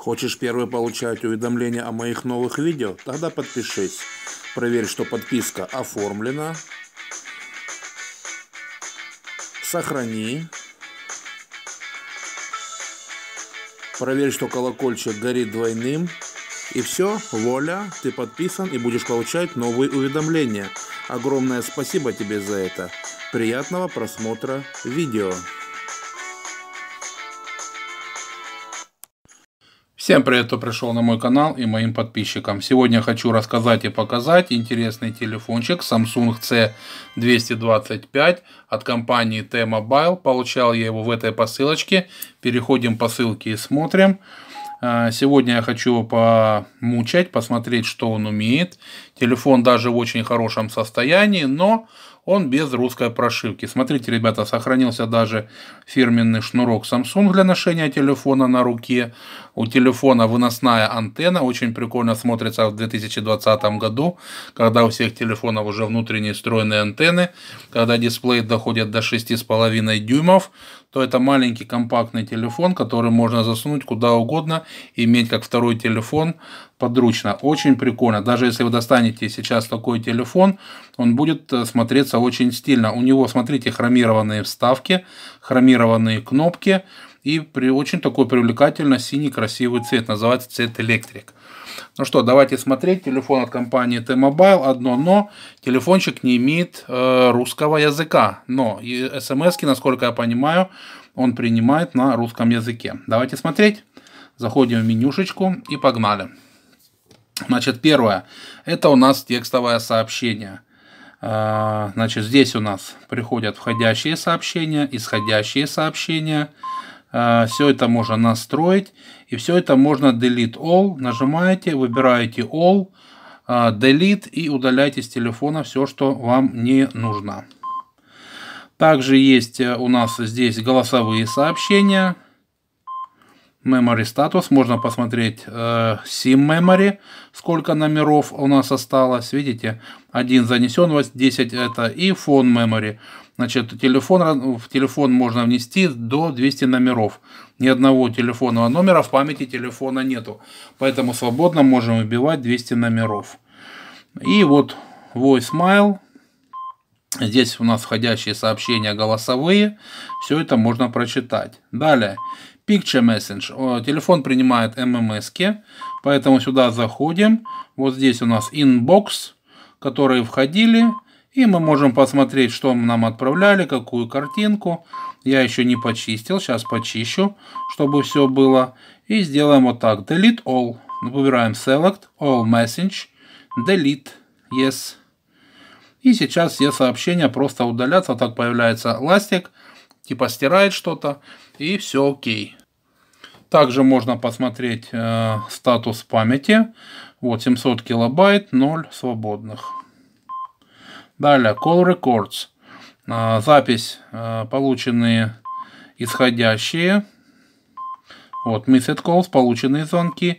Хочешь первый получать уведомления о моих новых видео? Тогда подпишись. Проверь, что подписка оформлена. Сохрани. Проверь, что колокольчик горит двойным. И все, вуаля, ты подписан и будешь получать новые уведомления. Огромное спасибо тебе за это. Приятного просмотра видео. Всем привет, кто пришел на мой канал и моим подписчикам. Сегодня хочу рассказать и показать интересный телефончик Samsung C225 от компании T-Mobile. Получал я его в этой посылочке. Переходим по ссылке и смотрим. Сегодня я хочу его помучать, посмотреть, что он умеет. Телефон даже в очень хорошем состоянии, но он без русской прошивки. Смотрите, ребята, сохранился даже фирменный шнурок Samsung для ношения телефона на руке. У телефона выносная антенна, очень прикольно смотрится в 2020 году, когда у всех телефонов уже внутренние встроенные антенны, когда дисплей доходит до 6,5 дюймов, то это маленький компактный телефон, который можно засунуть куда угодно и иметь как второй телефон подручно. Очень прикольно. Даже если вы достанете сейчас такой телефон, он будет смотреться очень стильно. У него, смотрите, хромированные вставки, хромированные кнопки и очень такой привлекательно синий красивый цвет. Называется цвет электрик. Ну что, давайте смотреть. Телефон от компании T-Mobile. Одно но. Телефончик не имеет русского языка. Но и смс-ки, насколько я понимаю, он принимает на русском языке. Давайте смотреть. Заходим в менюшечку и погнали. Значит, первое. Это у нас текстовое сообщение. Значит, здесь у нас приходят входящие сообщения, исходящие сообщения. Все это можно настроить. И все это можно Delete All. Нажимаете, выбираете All, Delete и удаляйте с телефона все, что вам не нужно. Также есть у нас здесь голосовые сообщения. Memory Status. Можно посмотреть SIM Memory, сколько номеров у нас осталось. Видите, 1 занесен, 10 это и Phone Memory. Значит, в телефон можно внести до 200 номеров. Ни одного телефонного номера в памяти телефона нету. Поэтому свободно можем вбивать 200 номеров. И вот Voicemail. Здесь у нас входящие сообщения голосовые. Все это можно прочитать. Далее. Picture Message. Телефон принимает MMS-ки. Поэтому сюда заходим. Вот здесь у нас Inbox, которые входили. И мы можем посмотреть, что нам отправляли, какую картинку. Я еще не почистил. Сейчас почищу, чтобы все было. И сделаем вот так. Delete All. Выбираем Select. All Message. Delete. Yes. И сейчас все сообщения просто удалятся. Вот так появляется ластик. Типа стирает что-то. И все окей. Также можно посмотреть статус памяти. Вот 700 килобайт, 0 свободных. Далее, Call Records. Запись, полученные исходящие. Вот, Missed Calls, полученные звонки.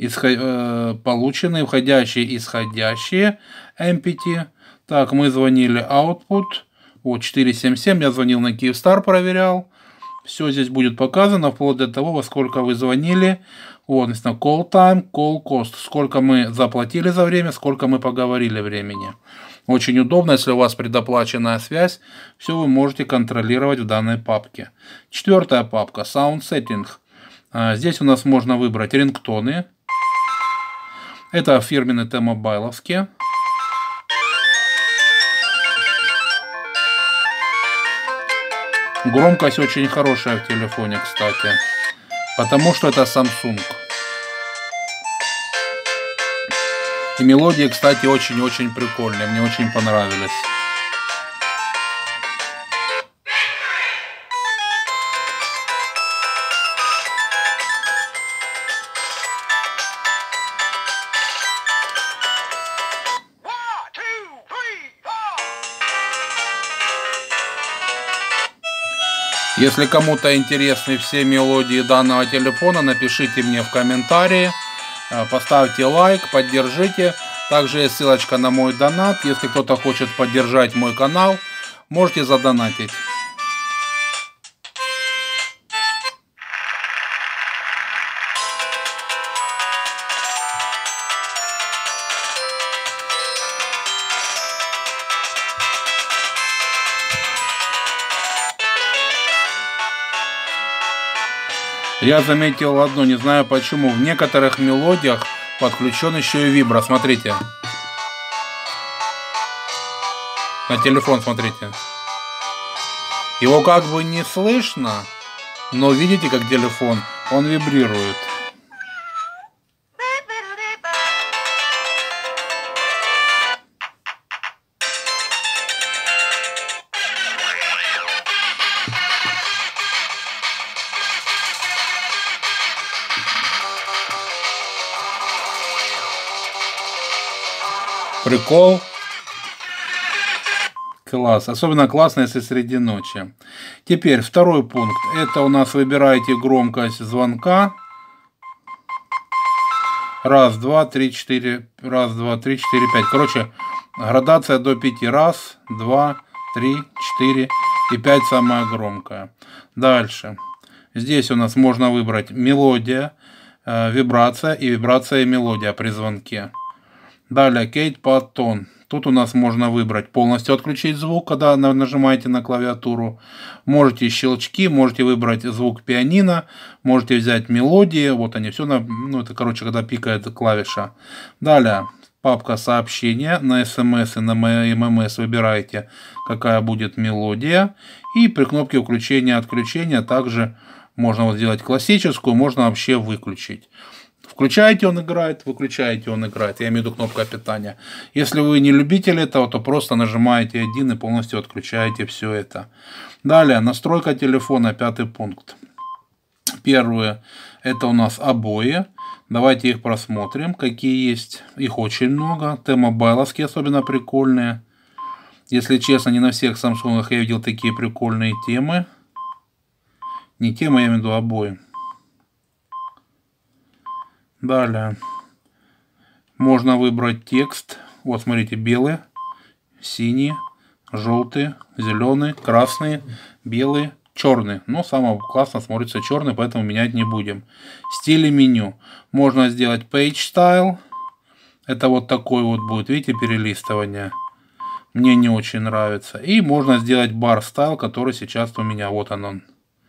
Полученные, входящие, исходящие. Empty. Так, мы звонили Output. Вот, 477. Я звонил на Kyivstar, проверял. Все здесь будет показано, вплоть до того, во сколько вы звонили. Вот, написано Call Time, Call Cost. Сколько мы заплатили за время, сколько мы поговорили времени. Очень удобно, если у вас предоплаченная связь, все вы можете контролировать в данной папке. Четвертая папка Sound Setting. Здесь у нас можно выбрать рингтоны. Это фирменные T-Mobile-овские. Громкость очень хорошая в телефоне, кстати. Потому что это Samsung. И мелодии, кстати, очень-очень прикольные. Мне очень понравились. Если кому-то интересны все мелодии данного телефона, напишите мне в комментарии, поставьте лайк, поддержите. Также есть ссылочка на мой донат. Если кто-то хочет поддержать мой канал, можете задонатить. Я заметил одно, не знаю почему, в некоторых мелодиях подключен еще и вибро. Смотрите. На телефон смотрите. Его как бы не слышно, но видите, как телефон, он вибрирует. Прикол. Класс. Особенно классно, если среди ночи. Теперь второй пункт. Это у нас выбираете громкость звонка. Раз, два, три, четыре. Раз, два, три, четыре, пять. Короче, градация до 5. Раз, два, три, четыре и 5 самая громкая. Дальше. Здесь у нас можно выбрать мелодия, вибрация и вибрация и мелодия при звонке. Далее Кейт под тон. Тут у нас можно выбрать полностью отключить звук, когда нажимаете на клавиатуру. Можете щелчки, можете выбрать звук пианино, можете взять мелодии. Вот они все, ну это короче, когда пикает клавиша. Далее папка сообщения. На смс и на ммс выбираете, какая будет мелодия. И при кнопке включения-отключения также можно вот сделать классическую, можно вообще выключить. Включаете, он играет, выключаете, он играет. Я имею в виду кнопка питания. Если вы не любитель этого, то просто нажимаете 1 и полностью отключаете все это. Далее, настройка телефона, 5-й пункт. Первое, это у нас обои. Давайте их просмотрим, какие есть. Их очень много. T-Mobile-овские особенно прикольные. Если честно, не на всех Samsung я видел такие прикольные темы. Не темы, я имею в виду обои. Далее можно выбрать текст. Вот смотрите, белый, синий, желтый, зеленый, красный, белый, черный. Но самое классно смотрится черный, поэтому менять не будем. Стили меню. Можно сделать Page Style. Это вот такой вот будет, видите, перелистывание. Мне не очень нравится. И можно сделать Bar Style, который сейчас у меня. Вот он.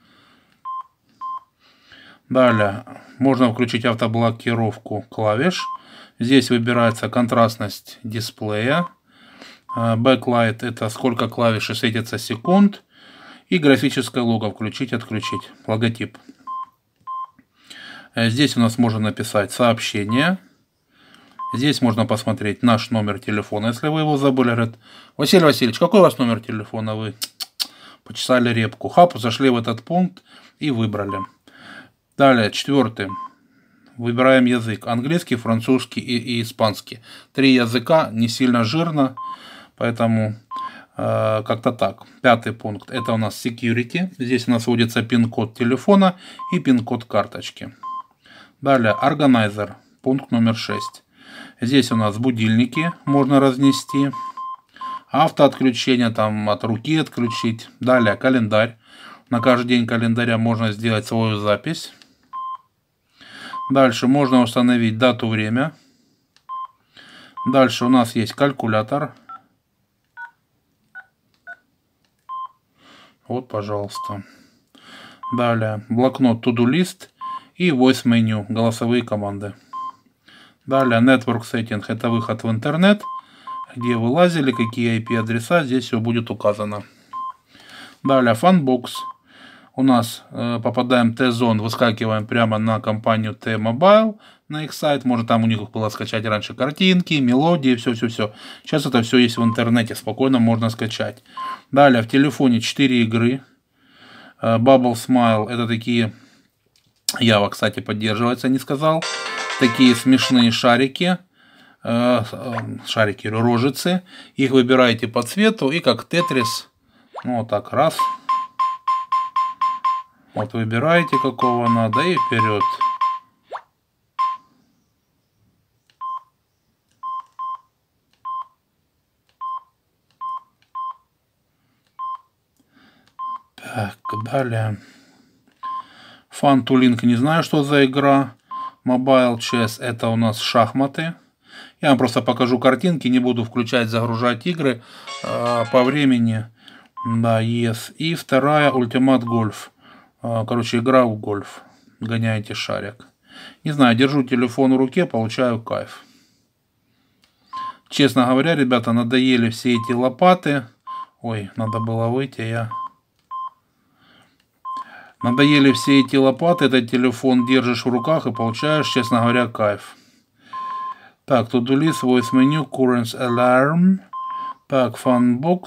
Далее можно включить автоблокировку клавиш. Здесь выбирается контрастность дисплея. Backlight — это сколько клавиш светится секунд. И графическое лого включить-отключить. Логотип. Здесь у нас можно написать сообщение. Здесь можно посмотреть наш номер телефона, если вы его забыли. Говорят: Василий Васильевич, какой у вас номер телефона? Вы почесали репку. Хап, зашли в этот пункт и выбрали. Далее, 4. Выбираем язык. Английский, французский и испанский. 3 языка, не сильно жирно, поэтому как-то так. 5-й пункт. Это у нас security. Здесь у нас вводится пин-код телефона и пин-код карточки. Далее, organizer. Пункт номер 6. Здесь у нас будильники можно разнести. Автоотключение, там от руки отключить. Далее, календарь. На каждый день календаря можно сделать свою запись. Дальше можно установить дату, время. Дальше у нас есть калькулятор. Вот, пожалуйста. Далее блокнот To-Do List и Voice Menu, голосовые команды. Далее Network Setting — это выход в интернет, где вы лазили, какие IP-адреса, здесь все будет указано. Далее Funbox. У нас попадаем в T-Zone, выскакиваем прямо на компанию T-Mobile, на их сайт. Может, там у них было скачать раньше картинки, мелодии, все-все-все. Сейчас это все есть в интернете, спокойно можно скачать. Далее в телефоне 4 игры. Bubble Smile — это такие, Java, кстати, поддерживается, не сказал. Такие смешные шарики. Шарики, рожицы. Их выбираете по цвету и как Тетрис. Ну, вот так, раз. Вот выбираете, какого надо, и вперед. Так, далее. Fun to Link, не знаю, что за игра. Mobile Chess — это у нас шахматы. Я вам просто покажу картинки, не буду включать, загружать игры по времени. Да, yes. И вторая Ultimate Golf. Короче, игра в гольф. гоняете шарик. Не знаю, держу телефон в руке, получаю кайф. Честно говоря, ребята, надоели все эти лопаты. Ой, надо было выйти, Надоели все эти лопаты, этот телефон держишь в руках и получаешь, честно говоря, кайф. Так, to-do list, voice menu, current alarm. Так, funbox.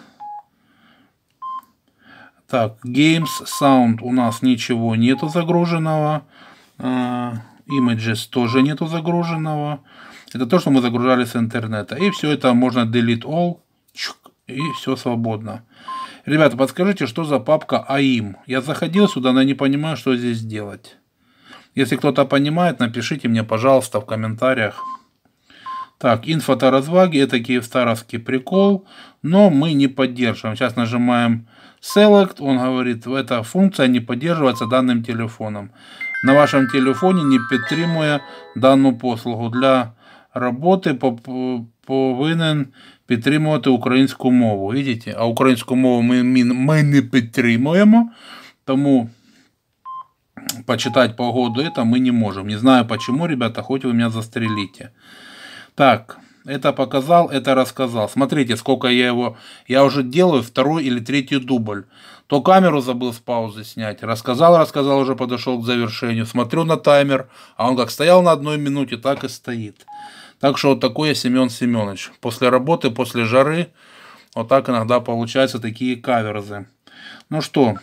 Так, games, sound у нас ничего нету загруженного. Images тоже нету загруженного. Это то, что мы загружали с интернета. И все это можно delete all. И все свободно. Ребята, подскажите, что за папка AIM? Я заходил сюда, но не понимаю, что здесь делать. Если кто-то понимает, напишите мне, пожалуйста, в комментариях. Так, инфоторазваги, это киевстаровский прикол, но мы не поддерживаем. Сейчас нажимаем Select, он говорит, эта функция не поддерживается данным телефоном. На вашем телефоне не підтримує дану послугу. Для роботи повинен підтримувати українську мову. Видите? А українську мову ми не підтримуємо, тому почитать погоду это мы не можем. Не знаю почему, ребята, хоть вы меня застрелите. Так, это показал, это рассказал. Смотрите, сколько я уже делаю второй или третий дубль. То камеру забыл с паузы снять. Рассказал, уже подошел к завершению. Смотрю на таймер, а он как стоял на 1 минуте, так и стоит. Так что вот такой я Семен Семенович. После работы, после жары, вот так иногда получаются такие каверзы. Ну что,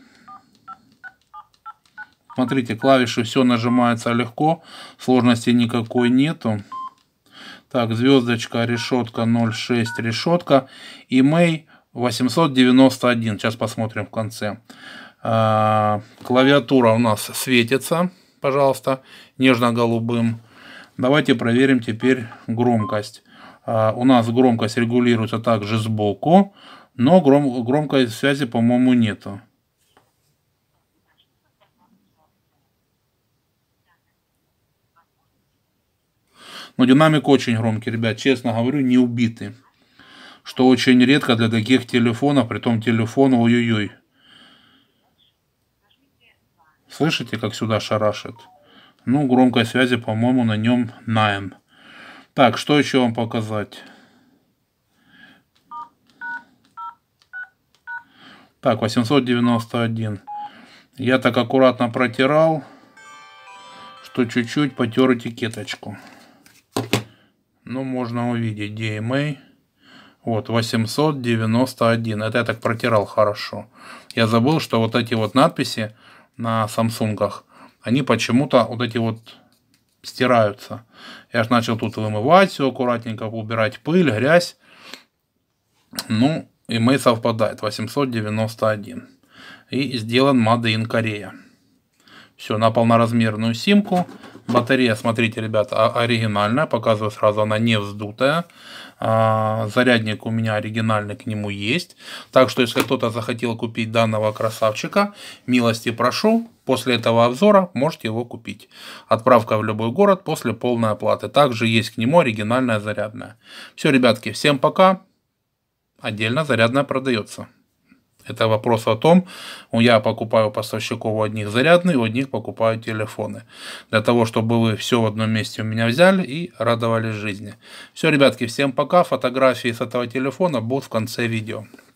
смотрите, клавиши все нажимается легко, сложности никакой нету. Так, звездочка, решетка 0.6, решетка. Имей 891. Сейчас посмотрим в конце. Клавиатура у нас светится, пожалуйста, нежно-голубым. Давайте проверим теперь громкость. У нас громкость регулируется также сбоку, но громкой связи, по-моему, нету. Но динамик очень громкий, ребят, честно говорю, не убитый. Что очень редко для таких телефонов, притом телефон, ой-ой-ой. Слышите, как сюда шарашит? Ну, громкой связи, по-моему, на нем 9. Так, что еще вам показать? Так, 891. Я так аккуратно протирал, что чуть-чуть потер этикеточку. Ну, можно увидеть DMA. Вот, 891. Это я так протирал хорошо. Я забыл, что вот эти вот надписи на Самсунгах, они почему-то вот эти вот стираются. Я же начал тут вымывать все аккуратненько, убирать пыль, грязь. Ну, DMA совпадает. 891. И сделан Made in Korea. Все, на полноразмерную симку. Батарея, смотрите, ребята, оригинальная. Показываю сразу, она не вздутая. Зарядник у меня оригинальный к нему есть. Так что, если кто-то захотел купить данного красавчика, милости прошу. После этого обзора можете его купить. Отправка в любой город после полной оплаты. Также есть к нему оригинальная зарядная. Все, ребятки, всем пока. Отдельно зарядная продается. Это вопрос о том, я покупаю у поставщиков у одних зарядные, у одних покупаю телефоны. Для того, чтобы вы все в одном месте у меня взяли и радовались жизни. Все, ребятки, всем пока. Фотографии с этого телефона будут в конце видео.